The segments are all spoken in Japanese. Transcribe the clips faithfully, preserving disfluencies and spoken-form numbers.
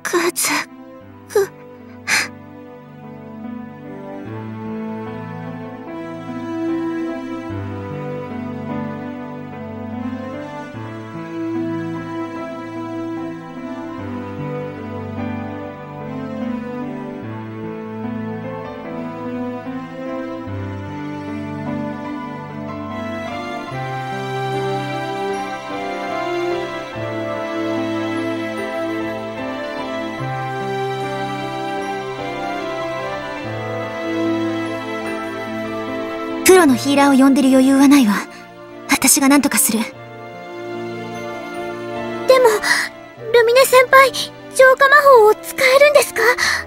かずく。プロのヒーラーを呼んでる余裕はないわ。私が何とかする。でも、 ルミネ先輩、浄化魔法を使えるんですか？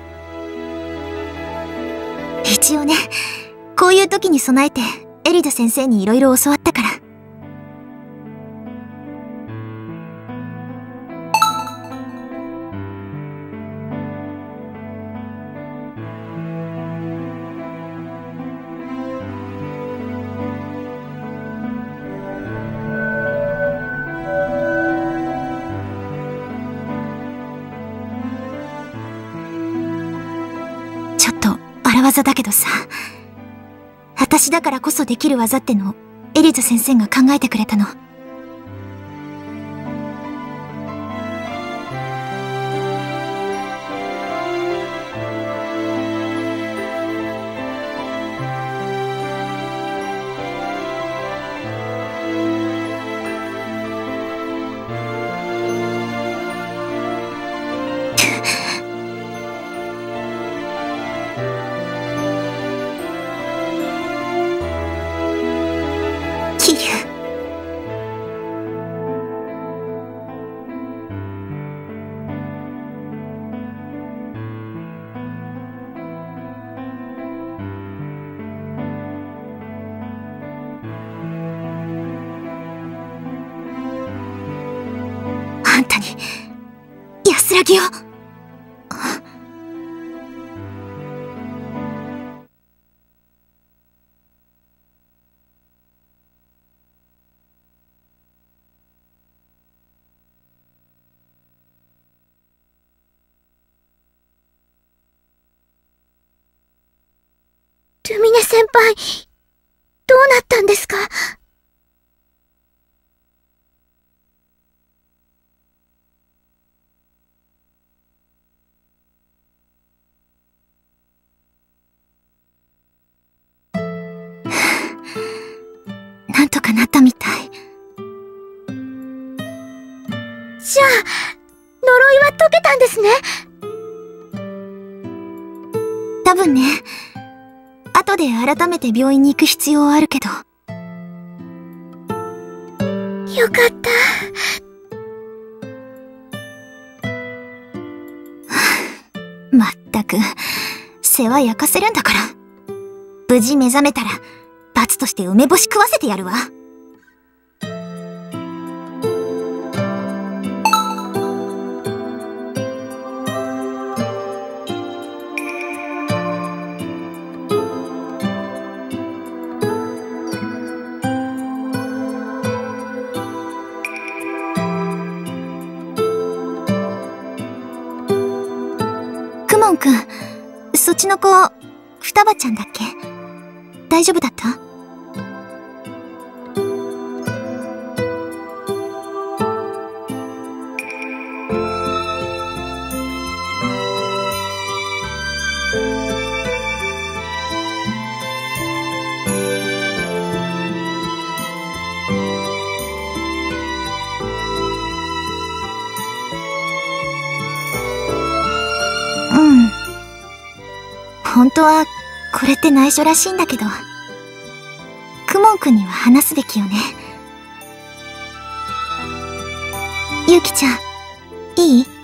一応ね、こういう時に備えて、エリダ先生に色々教わったから。技だけどさ、私だからこそできる技ってのをエリザ先生が考えてくれたの。あんたに安らぎを。 ルミネ先輩、どうなったんですか？ なんとかなったみたい。 じゃあ、呪いは解けたんですね。 多分ね。後で改めて病院に行く必要はあるけど。 よかった。 まったく、世話焼かせるんだから。無事目覚めたら、罰として梅干し食わせてやるわ。くもんくん、そっちの子、双葉ちゃんだっけ？大丈夫だった？本当は、これって内緒らしいんだけど、くもんくんには話すべきよね。ゆうきちゃん、いい？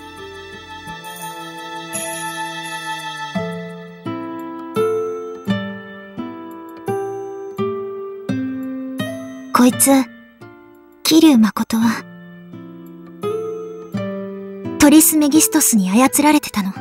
こいつ、桐生誠は、トリスメギストスに操られてたの。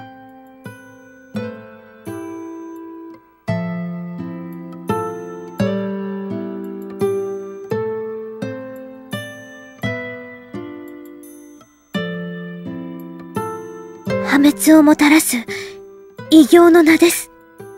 破滅をもたらす異形の名です。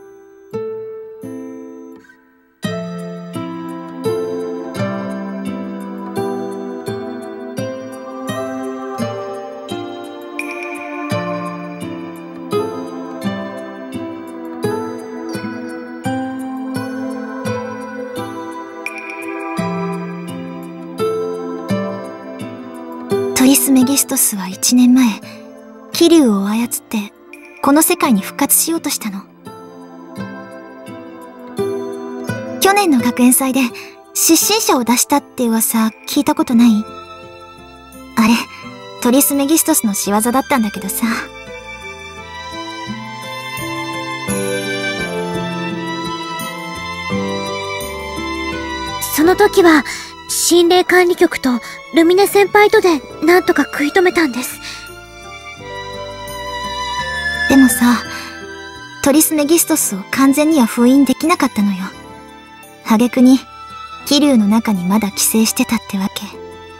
トリス・メギストスはいちねんまえ、気流を操ってこの世界に復活しようとしたの。去年の学園祭で失神者を出したって噂聞いたことない？あれ、トリス・メギストスの仕業だったんだけどさ。 その時は心霊管理局とルミネ先輩とでなんとか食い止めたんです。 でもさ、トリス・メギストスを完全には封印できなかったのよ。挙句に気流の中にまだ寄生してたってわけ。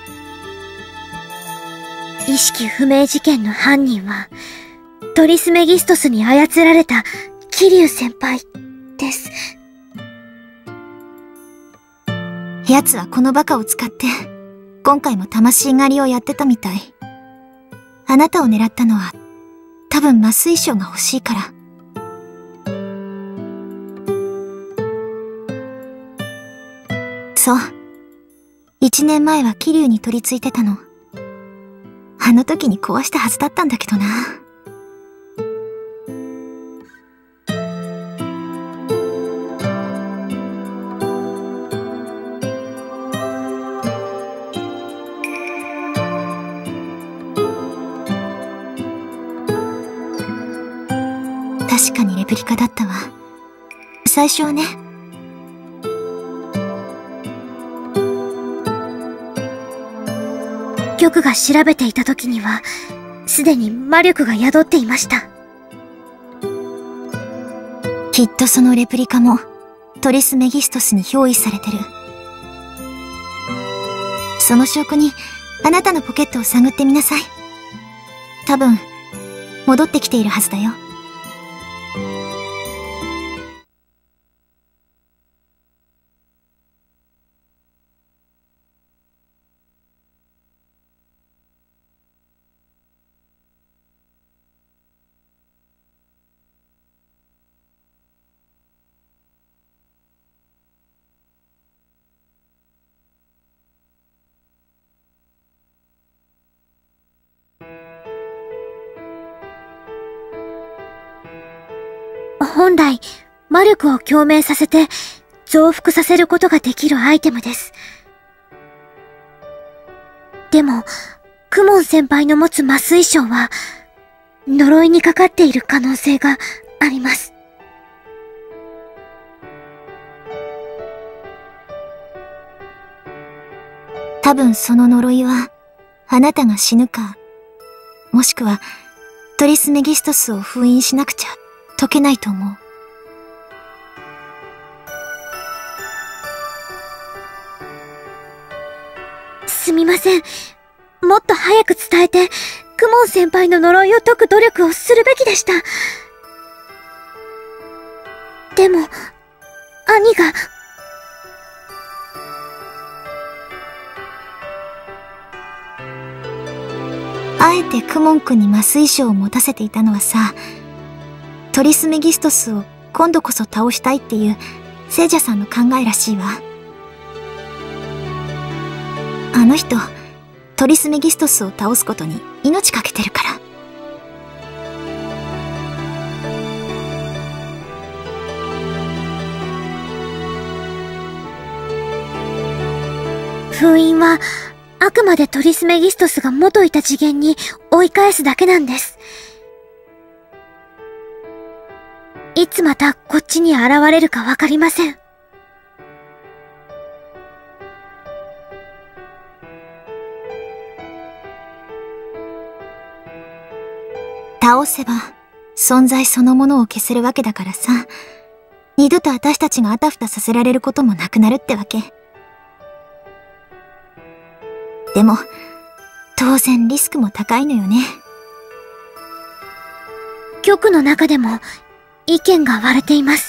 意識不明事件の犯人はトリス・メギストスに操られた気流先輩です。 奴はこのバカを使って今回も魂狩りをやってたみたい。あなたを狙ったのは多分麻酔症が欲しいから。そう。一年前は気流に取り付いてたの。あの時に壊したはずだったんだけどな。確かにレプリカだったわ。最初はね。 玉が調べていた時には、すでに魔力が宿っていました。 きっとそのレプリカもトリス・メギストスに憑依されてる。その証拠にあなたのポケットを探ってみなさい。多分戻ってきているはずだよ。 本来、魔力を共鳴させて増幅させることができるアイテムです。でも、クモン先輩の持つ麻酔症は、呪いにかかっている可能性があります。 多分その呪いは、あなたが死ぬか、もしくはトリス・メギストスを封印しなくちゃ解けないと思う。 すみません。もっと早く伝えて、クモン先輩の呪いを解く努力をするべきでした。でも、兄が、 あえてクモン君に麻酔症を持たせていたのはさ、トリス・メギストスを今度こそ倒したいっていう聖者さんの考えらしいわ。あの人、トリス・メギストスを倒すことに命かけてるから。 封印は、あくまでトリス・メギストスが元いた次元に追い返すだけなんです。いつまたこっちに現れるかわかりません。 倒せば存在そのものを消せるわけだからさ、二度と私たちがあたふたさせられることもなくなるってわけ。でも当然リスクも高いのよね。 局の中でも意見が割れています。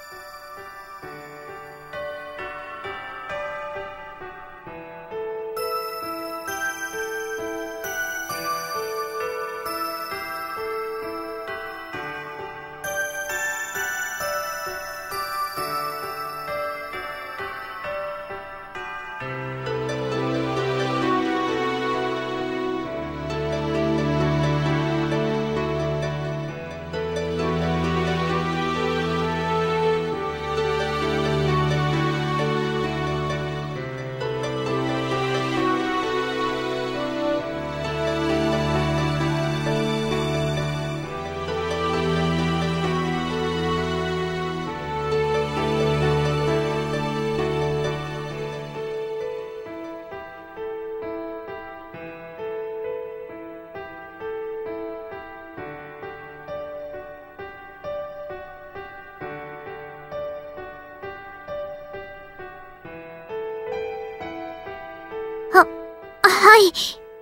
は、はい。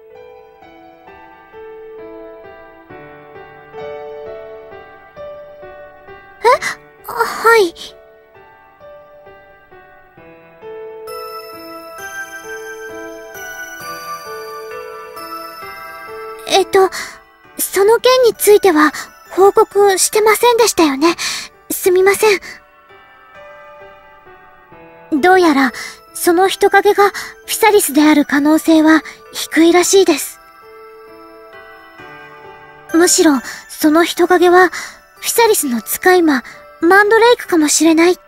え？はい。えっと、その件については報告してませんでしたよね。すみません。どうやら、その人影がフィサリスである可能性は低いらしいです。むしろ、その人影はフィサリスの使い魔、マンドレイクかもしれないって。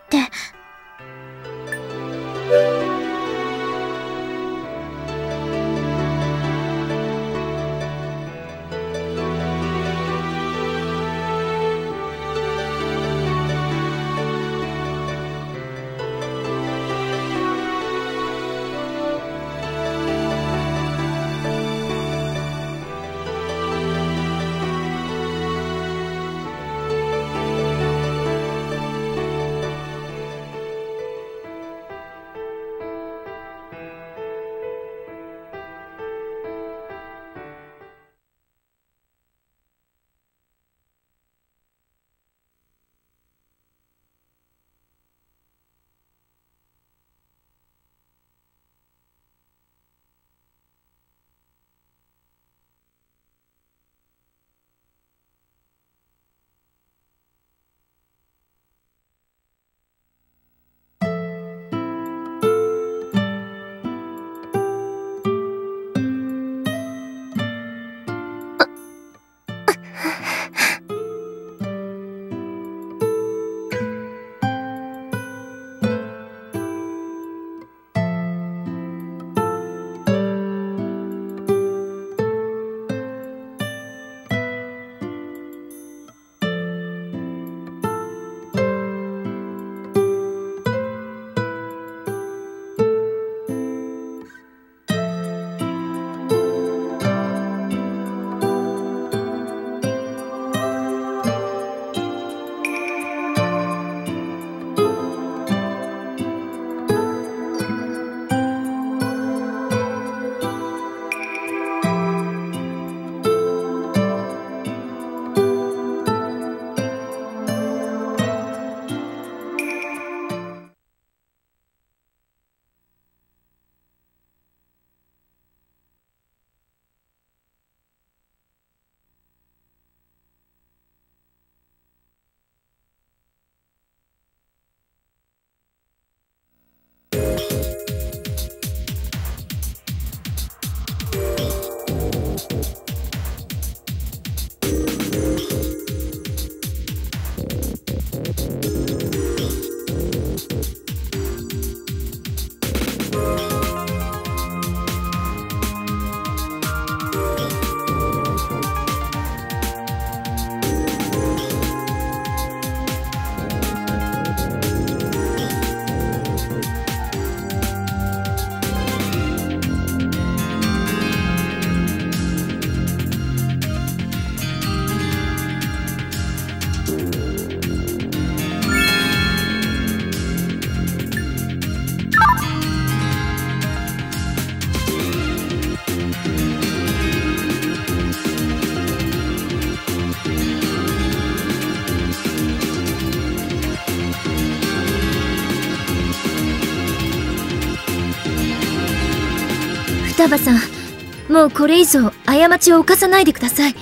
双葉さん、もうこれ以上過ちを犯さないでください。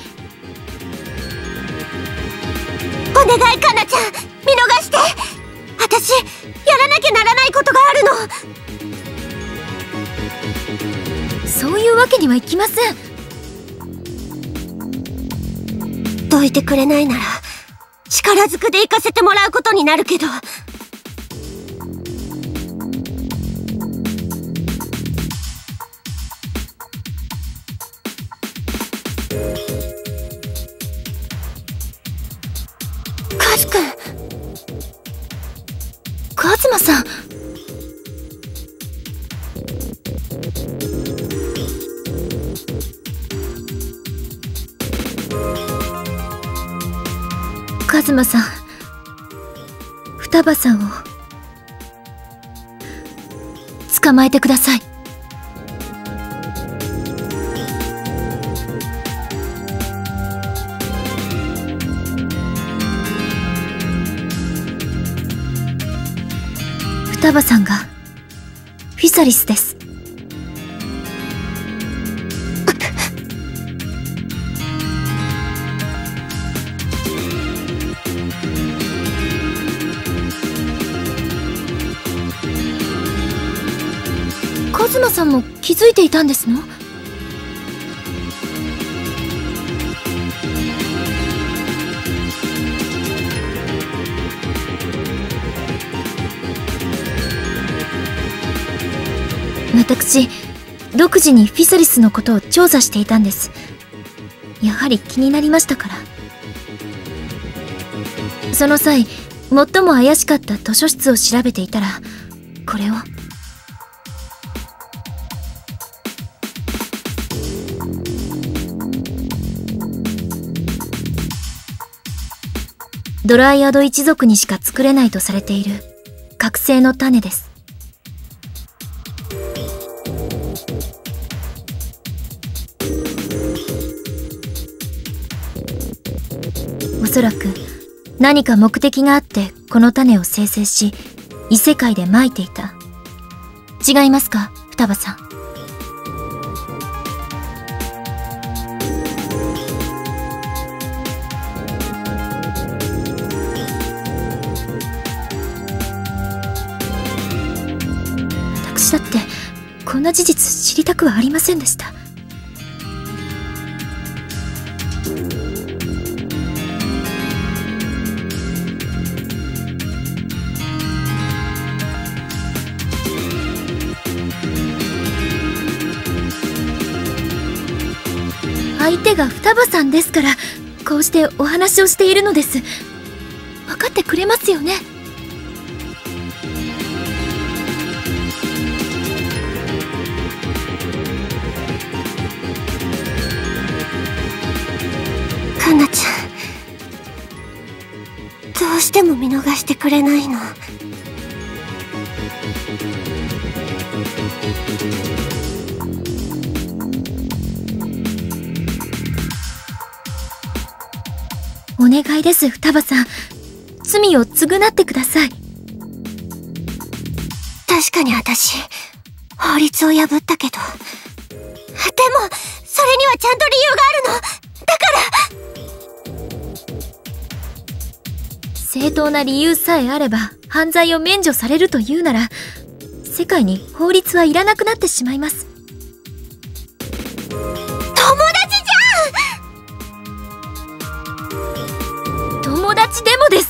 お願い、かなちゃん、見逃して。私、やらなきゃならないことがあるの。 そういうわけにはいきません。 どいてくれないなら、力ずくで行かせてもらうことになるけど。カズくん。カズマさん。カズマさん、双葉さんを捕まえてください。双葉さんがフィサリスです。カズマさんも気づいていたんですの？私、独自にフィサリスのことを調査していたんです。やはり気になりましたから。その際、最も怪しかった図書室を調べていたら、これを。ドライアド一族にしか作れないとされている覚醒の種です。おそらく何か目的があってこの種を生成し異世界で撒いていた。違いますか、双葉さん。私だってこんな事実知りたくはありませんでした。相手が双葉さんですから、こうしてお話をしているのです。分かってくれますよね？かなちゃん、どうしても見逃してくれないの？ お願いです、双葉さん。罪を償ってください。 確かに私、法律を破ったけど。でも、それにはちゃんと理由があるの。だから。 正当な理由さえあれば、犯罪を免除されるというなら、世界に法律はいらなくなってしまいます。友達でもです。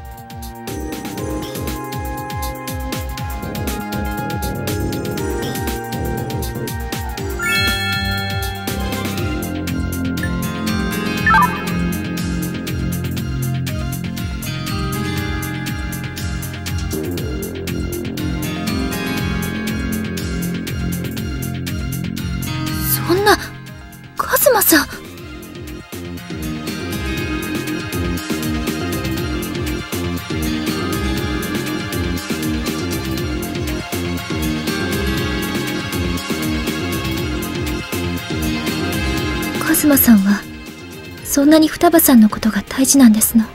そんな、カズマさん。カズマさんはそんなに双葉さんのことが大事なんですの？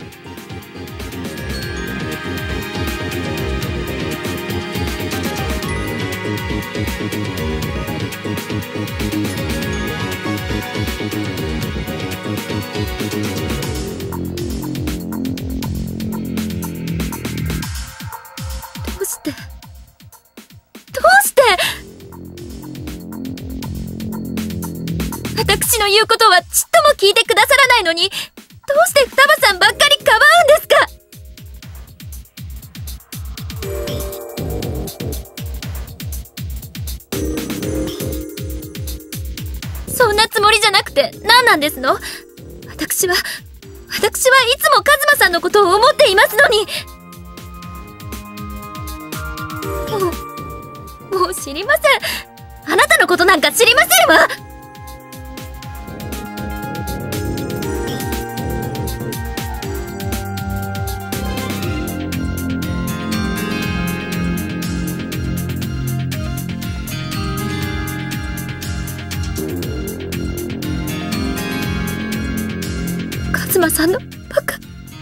どうして、どうして、私の言うことはちっとも聞いてくださらないのに、どうして双葉さんばっかりかばうんですか。そんなつもりじゃなくて何なんですの。私は、私はいつもカズマさんのことを思っていますのに。もう、もう知りません。あなたのことなんか知りませんわ。カズマさんのバカ。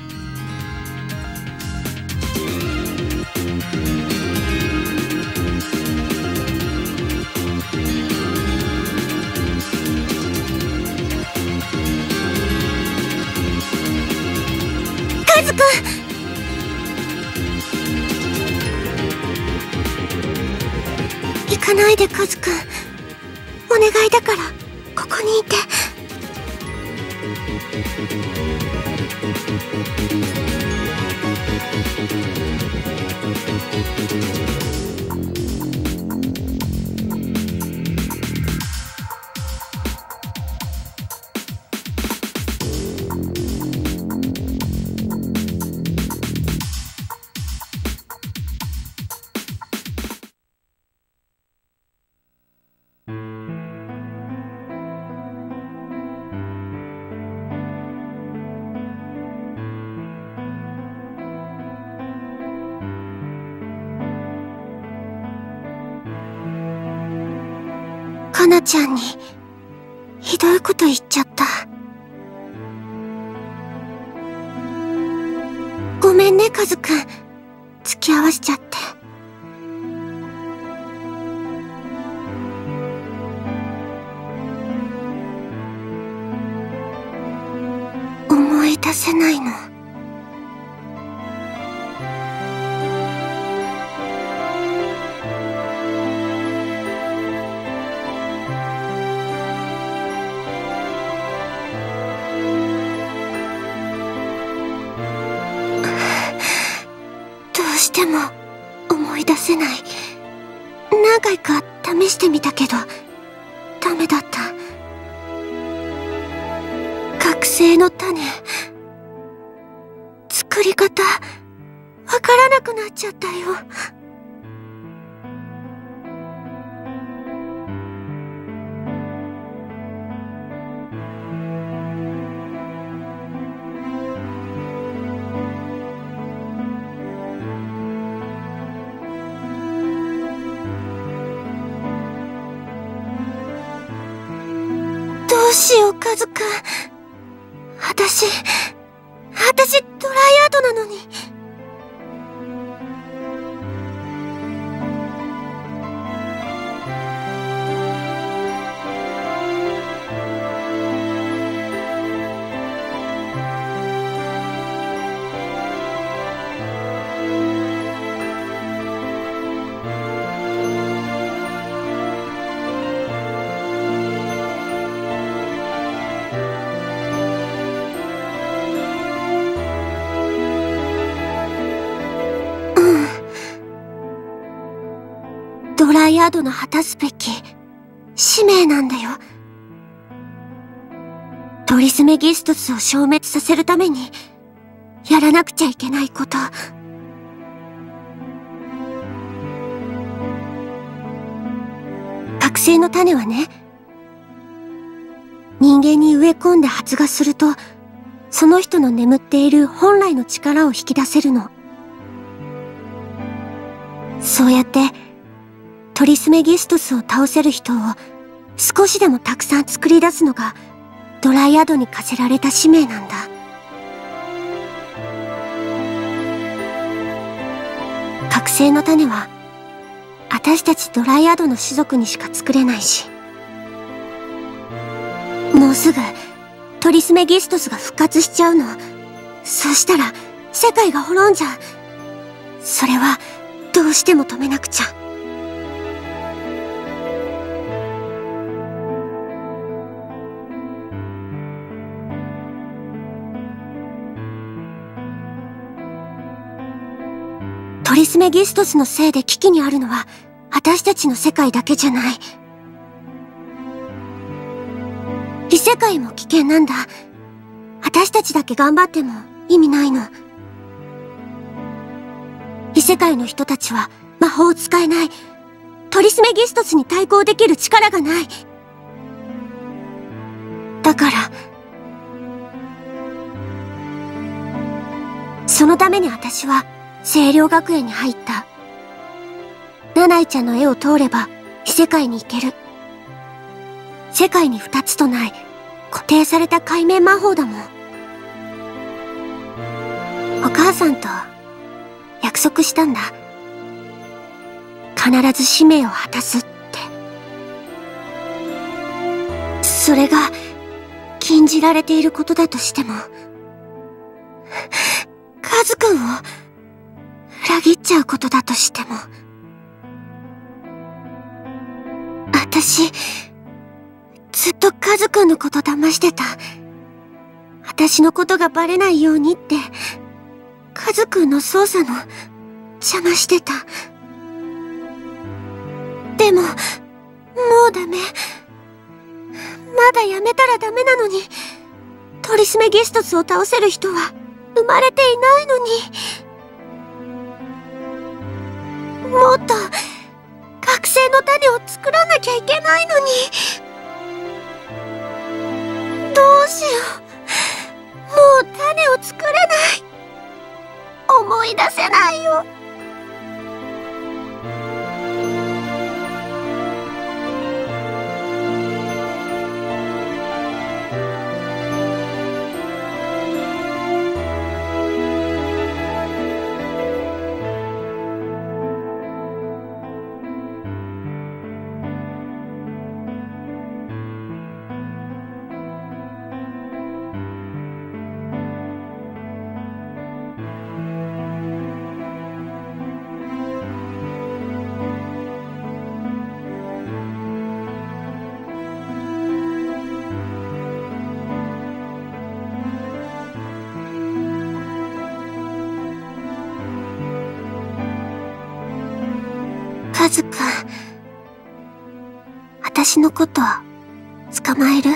カズくん、行かないでカズくん、お願いだからここにいて。かなちゃんにひどいこと言っちゃった。ごめんねカズくん、付き合わしちゃって。思い出せないの。どうしても思い出せない。何回か試してみたけどダメだった。覚醒の種、作り方わからなくなっちゃったよ。どうしようカズくん、私私ドライアートなのに。ドライアードの果たすべき使命なんだよ。トリスメギストスを消滅させるためにやらなくちゃいけないこと。覚醒の種はね、人間に植え込んで発芽すると、その人の眠っている本来の力を引き出せるの。そうやってトリスメギストスを倒せる人を少しでもたくさん作り出すのがドライアドに課せられた使命なんだ。覚醒の種は私たちドライアドの種族にしか作れないし、もうすぐトリスメギストスが復活しちゃうの。そうしたら世界が滅んじゃう。それはどうしても止めなくちゃ。トリスメギストスのせいで危機にあるのは私たちの世界だけじゃない。異世界も危険なんだ。私たちだけ頑張っても意味ないの。異世界の人たちは魔法を使えない。トリスメギストスに対抗できる力がない。だからそのために私は清涼学園に入った。ナナイちゃんの絵を通れば異世界に行ける。世界に二つとない固定された界面魔法だもん。お母さんと約束したんだ。必ず使命を果たすって。それが禁じられていることだとしても、カズくんを裏切っちゃうことだとしても、私ずっとカズくんのこと騙してた。私のことがバレないようにってカズくんの捜査の邪魔してた。でももうダメ。まだやめたらダメなのに。トリスメギストスを倒せる人は生まれていないのに。もっと覚醒の種を作らなきゃいけないのに。どうしよう。もう種を作れない。思い出せないよ。カズくん、私のこと捕まえる？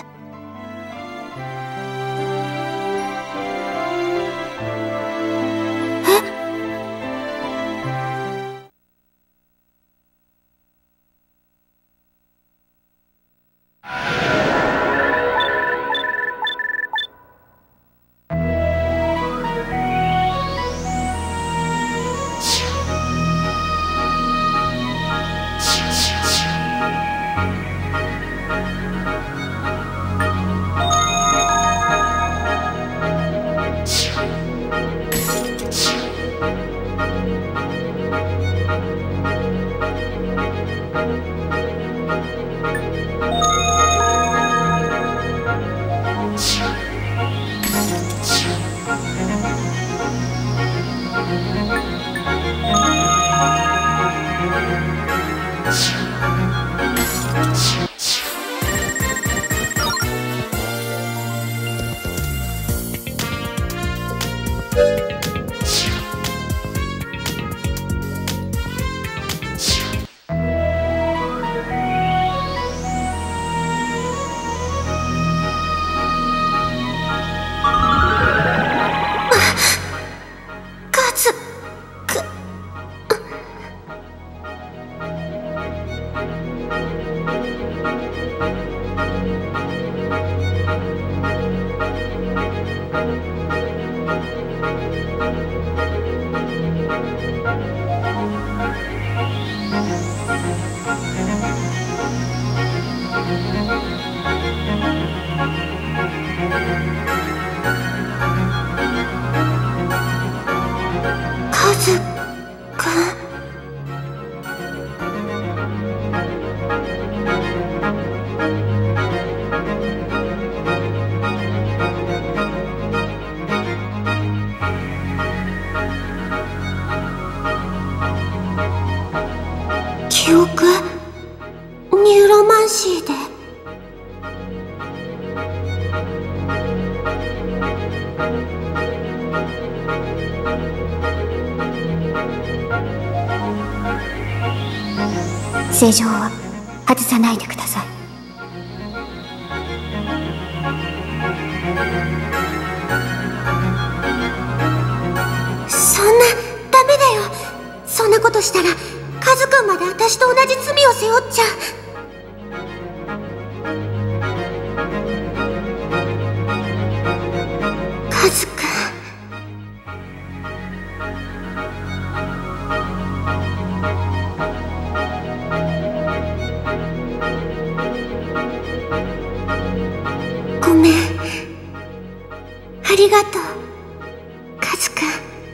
正常は外さないでください。そんな、ダメだよ。そんなことしたらカズくんまで私と同じ罪を背負っちゃう。カズくん、ごめん。ありがとう、カズくん。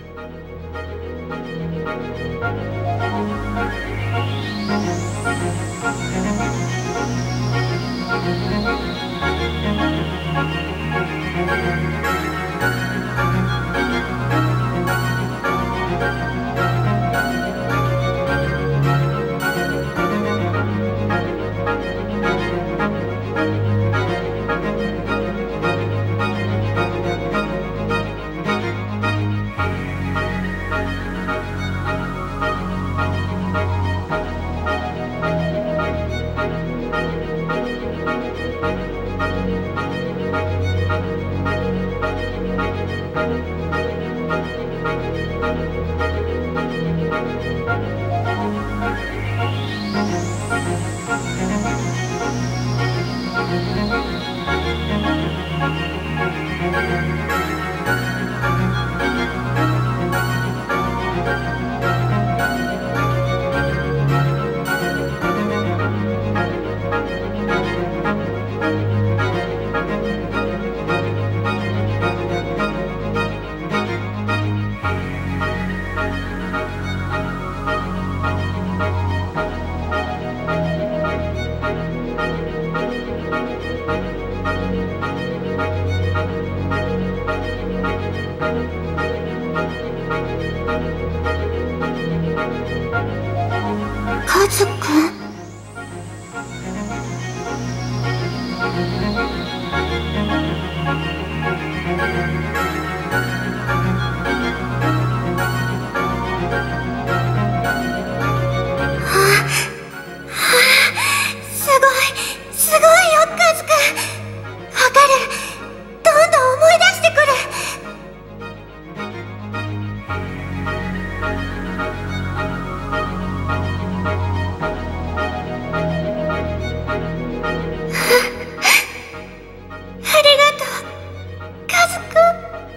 カズくん、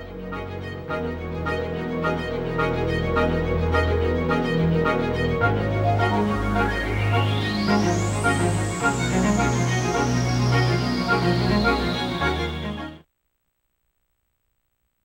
う